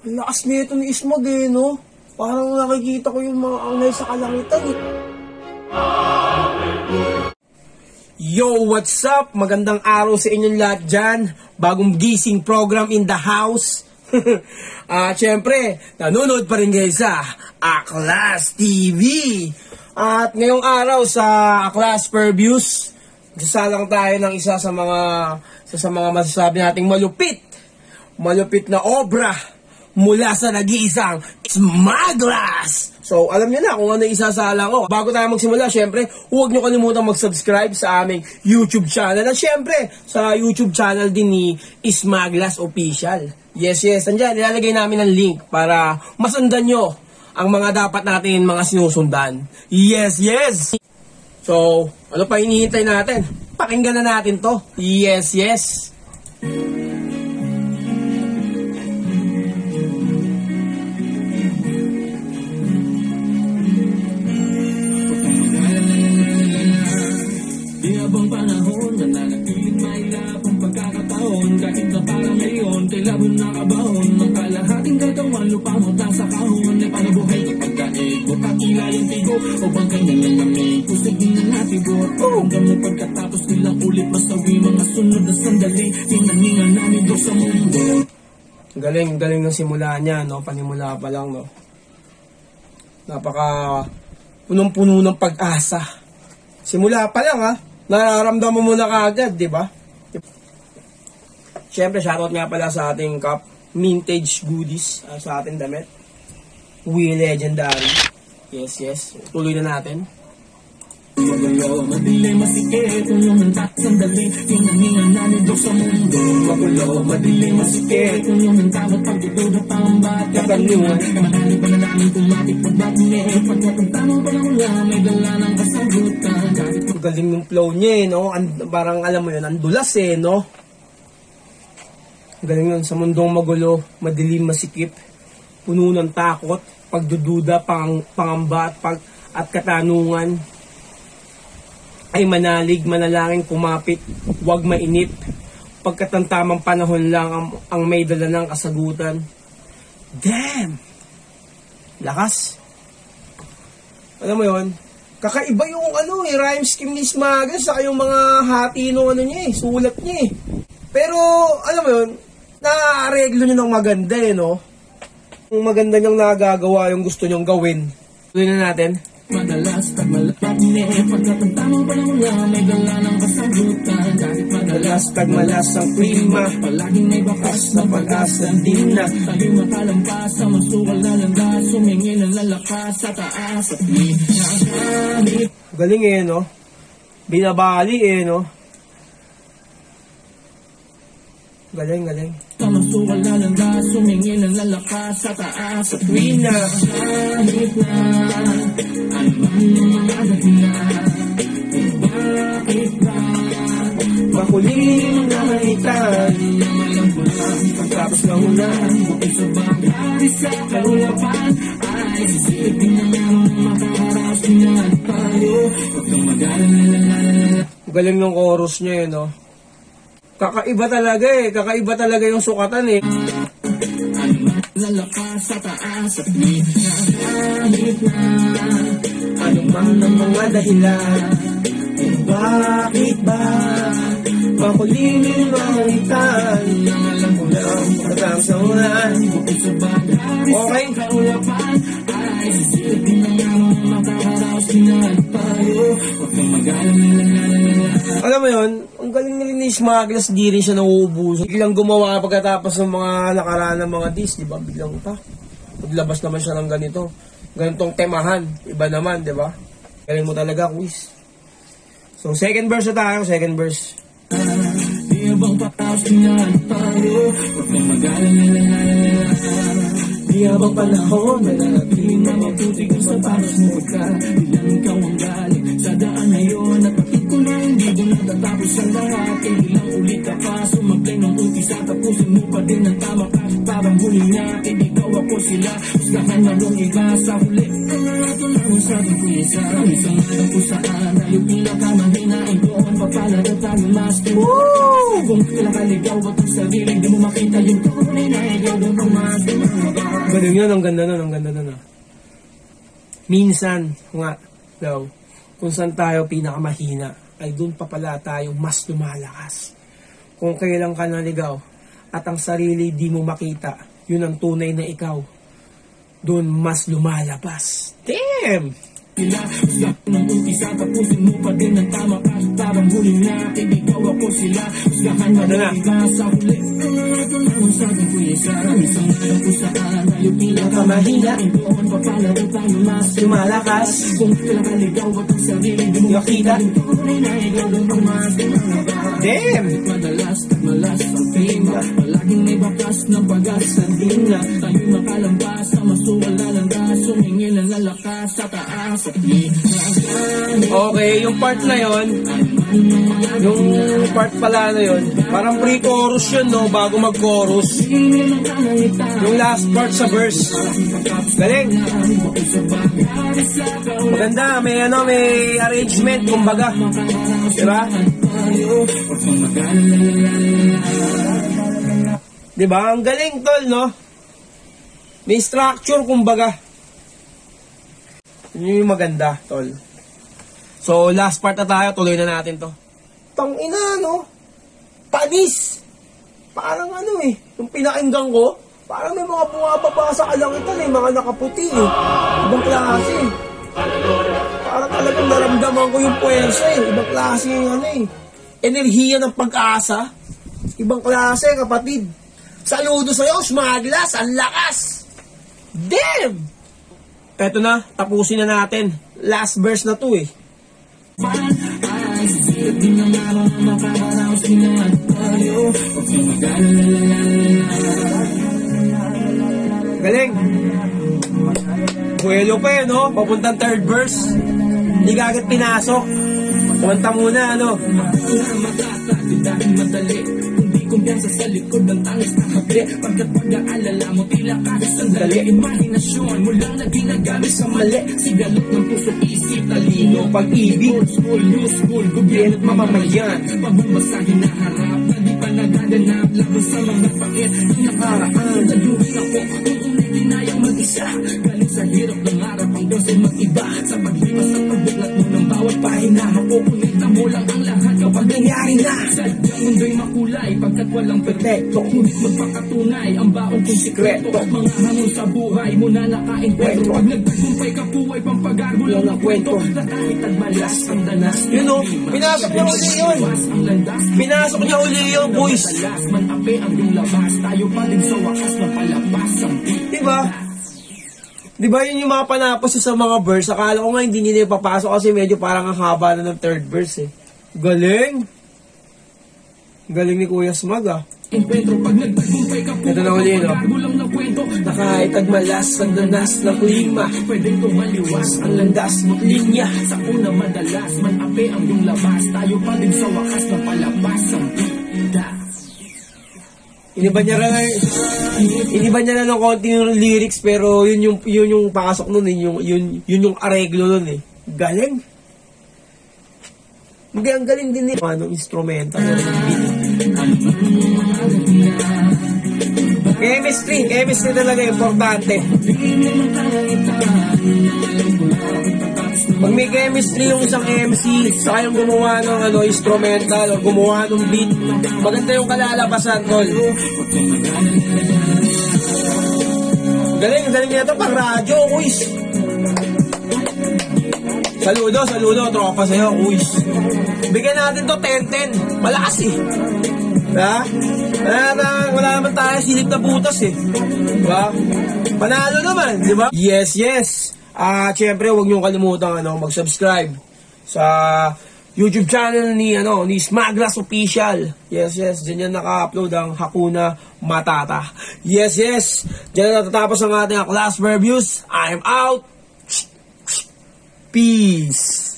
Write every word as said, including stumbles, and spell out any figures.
Ang lakas nito ni Ismag eh, no? Parang nakikita ko yung mga angay sa kalangitan eh. Yo, what's up? Magandang araw sa inyong lahat dyan. Bagong gising program in the house. At uh, syempre, nanonood pa rin kayo sa Aklas T V. At ngayong araw sa Aklas Per Views, magsasalang tayo ng isa sa mga isa sa mga masasabi nating malupit. Malupit na obra mula sa nag-iisang Smaglas. So, alam niyo na kung ano isasala ko. Bago tayo magsimula, syempre, huwag niyo kalimutan mag-subscribe sa aming YouTube channel. At syempre, sa YouTube channel din ni Smaglas Official. Yes, yes. Nandiyan, nilalagay namin ang link para masundan nyo ang mga dapat natin mga sinusundan. Yes, yes. So, ano pa hinihintay natin? Pakinggan na natin to. Yes, yes. Habang panahon, nananatiling mahirap ang pagkakataon. Kahit na parang ngayon, kailangan nakabahon. Ang kalahating gagawin, lupa mo sa kahon. Ay panabuhay kapag kaig mo kakila yung tigo. O bang kanyang lalamig, kusog din ang natigot. Hanggang mo pagkatapos nilang ulit masawi. Mga sunod na sandali, tinaningan namin do sa mundo. Galing, galing ng simula niya, no? Panimula pa lang, no? Napaka punong-puno ng pag-asa. Simula pa lang, ha? Nararamdaman mo na kaagad, di ba? Siyempre, shoutout nga pala sa ating cup, vintage goodies, uh, sa ating damit. We Legendary. Yes, yes. Tuloy na natin. Magulo, madilim, masikip, yung nantak sandali, tinaningan namin do sa mundo. Magulo, madilim, masikip, yung nantakot pagdududa pang bata. Katanungan, mahali pa na namin kumapit pagbatinip. Pagkatang tanong pa lang wala, may dala ng kasagutan. Galing yung flow niya eh, no? And, parang alam mo yun, andulas eh, no? Galing yun, sa mundong magulo, madilim, masikip, puno ng takot, pagdududa, pang, pangamba at, pag, at katanungan. Ay manalig, manalangin, kumapit, huwag mainip. Pagkatantamang panahon lang ang, ang may dala ng kasagutan. Damn! Lakas. Alam mo yun? Kakaiba yung ano eh, rhyme scheme ni Smaglas sa yung mga hati no ano niya eh, sulat niya eh. Pero, alam mo yun, na-areglo niya ng maganda eh, no? Yung maganda niyang nagagawa yung gusto niyang gawin. Tuloy na natin. Madalas pag malapatne, pagkatantamang panahon lang, may dala ng kasagutan. Kahit madalas pag malas ang klima, palaging may bakas na pag-asa din na tayo makalampas sa masukal na landas, sumingin ang lalakas sa taas at di nakakamit. Galing eh, no? Binabali eh, no? Galing, galing. Sa masukal na landas, sumingin ang lalakas sa taas at di nakakamit na. Ano man ang mga dahilan, bakit ba makuling ang nalitan? Namalang ko lang, pagkapos na ulan, bukod sa bagay sa karulapan, ay sisipin na meron makaharap sinad tayo. Huwag kang mag-alala. Galing ng chorus niya eh, no? Kakaiba talaga eh, kakaiba talaga yung sukatan eh. Ano man lalakas sa taas at di nakakamit na. Ano man ang mga dahilan, bakit ba makuliming ang itan? Ang alam ko lang, pagkakam sa ulan, bukod sa bagay okay. Sa kaulapan, ay sisipin na meron makaharap sinad tayo. Huwag kang mag-alala. Alam mo yun, ang galing nila ni Smaglas, di rin siya nauubusan. Biglang gumawa pagkatapos ng mga nakaraan ng mga dis, di ba? Biglang pa. Paglabas naman siya ng ganito. Ganitong temahan. Iba naman, di ba? Galing mo talaga, quiz. So, second verse na tayo. Second verse. Di habang pataos sinad tayo. Huwag kang mag-alala. Di habang panahon, mananatiling na mabuti kung sa paros mo ka. Ilang ikaw ang galing sa daan ngayon. At bakit ko na hindi doon natatapos ang lahat. Kaya ilang ulit ka pa, sumablay ng umpisa. Tapusin mo pa din ang tama kahit parang huli niya. Kaya ikaw ako sila, huskahan na nung iba sa huli. Kung na ito lang ang sabi ko isa, isang alam ko saan. Na yung pinakamahinain doon, papalad at tayo mas Woo! Kung nakaligaw at ang sarili, di mo makita yung tunay na ikaw doon ang mas Galing yan, ang ganda nun, ang ganda nun. Ah. Minsan, nga, daw, kung saan tayo pinakamahina, ay doon pa pala tayo mas lumalakas. Kung kailan ka naligaw, at ang sarili di mo makita, yun ang tunay na ikaw. Doon mas lumalabas. Damn! Sila, sa ng umpisa, tapusin mo pa din ang tama ka. Parang huli na, ikaw ako sila. Usahan na ba ka sa huli? Ito na kung sabi ko isa. Isang alam ko saan, tayo pinakamahina. Doon pa pala rin tayo mas lumalakas. Kung pinakaligaw at ang sarili di mo makita, tunay na ikaw doon ang mas lumalakas. Damn! Madalas, malas ang tema. Palaging may bakas ng pag-asandin na tayo makalampas sa masuwala ng gas. Sumingin ang lalakas sa taas. Okay, yung part na yon, yung part pala na yon, parang pre-chorus yun, no, bago mag-chorus. Yung last part sa verse. Galing. Maganda, may ano, may arrangement, kumbaga. Diba? Diba? Ang galing, tol, no? May structure, kumbaga. Yun yung maganda, tol. So, last part na tayo. Tuloy na natin to. Tangina, no? Panis! Parang ano eh. Yung pinakinggan ko, parang may mga bumababa sa kalangitan eh. Mga nakaputi eh. Ibang klase eh. Parang talagang naramdaman ko yung puwersa eh. Ibang klase yung ano eh. Enerhiya ng pag-asa. Ibang klase, kapatid. Saludo sa'yo, Smaglas. Ang lakas! Damn! Eto na, tapusin na natin. Last verse na to eh. Galing. Buelo pa eh, no? Papuntang third verse. Hindi ka agad pinasok. Kumanta muna, ano? Kumpiyansa sa likod ng tangis na habli. Pagkat pag-aalala mo tila kahit sandali. Imahinasyon mo lang na ginagamit sa mali. Sigalot ng puso, isip, talino, pag-ibig, old school, new school, gobyerno at mamamayan. Pagbumasahin na harap na di pa nagaganap. Laban sa mga pangit ng nakaraan. Naluhin ako kung unay dinayang mag-isa. Galing sa hirap ng harap hanggang sa mag-iba. Sa paglipas at pagbuklat mo ng bawat pahina. Makukunita mo lang ang lahat kapag nangyari na. Sadyang mundo'y makulay pagkat walang perfecto. Ngunit magpakatunay ang baon kong sikreto. Mga hamon sa buhay mo na nakain kwento. Pag nagtagumpay ka buhay pampagarbo lang ang kwento. Na kahit nagmalas ang danas. Yun o, pinasok niya uli yun. Pinasok niya uli yun, boys. Manape ang yung labas. Tayo pa din sa wakas na palabas. Diba? Diba yun yung mga panapos sa mga verse? Akala ko nga hindi nila ipapasok kasi medyo parang ang haba na ng third verse eh. Galing! Galing ni Kuya Smag ah. Ito na uli no? Na kahit agmalas ang danas ng klima, pwedeng tumaliwas ang landas mo't linya. Sa una madalas manape ang yung labas. Tayo pa din sa wakas na palabas. Ang bida. Iniba niya na iniba niya na ng konti yung lyrics pero yun yung yun yung pasok nun eh, yung yun yun yung areglo nun eh. Galing. Hindi ang galing din eh. Ano instrumental ng beat. Chemistry, chemistry talaga importante. Pag may chemistry yung isang M C, saka yung gumawa ng ano, instrumental o gumawa ng beat, maganda yung kalalabasan, tol. Galing, galing nito pang radyo, kuis. Saludo, saludo, tropa sa'yo, kuis. Bigyan natin to ten ten. Malakas eh. Diba? Wala, na, wala naman tayo silip na putas eh. Diba? Panalo naman, diba? Yes, yes. Ah, uh, syempre, huwag niyo kalimutan ano, mag-subscribe sa YouTube channel ni ano, ni Smaglas Official. Yes, yes. Diyan yan naka-upload ang Hakuna Matata. Yes, yes. Diyan natatapos ang ating class reviews. I'm out. Peace.